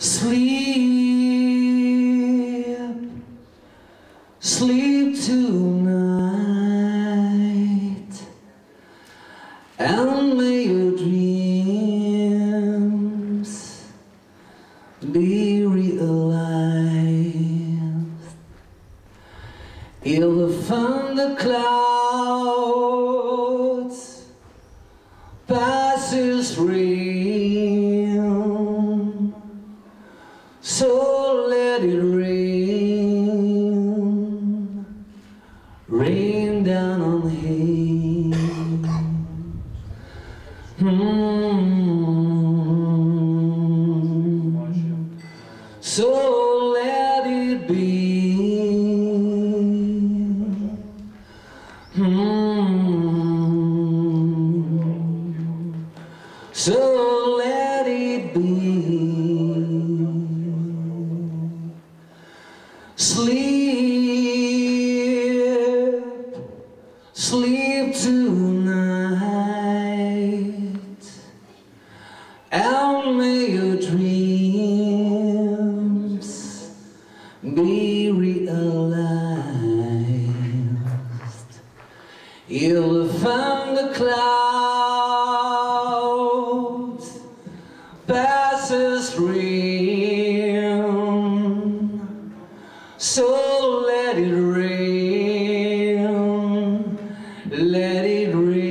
Sleep, sleep tonight, and may your dreams be realized. If the thunderclouds passes rain, so let it rain, rain down on him. So let it be. So let it be. Sleep, sleep tonight, and may your dreams be realized. You'll find the clouds passes rain, so let it rain, let it rain.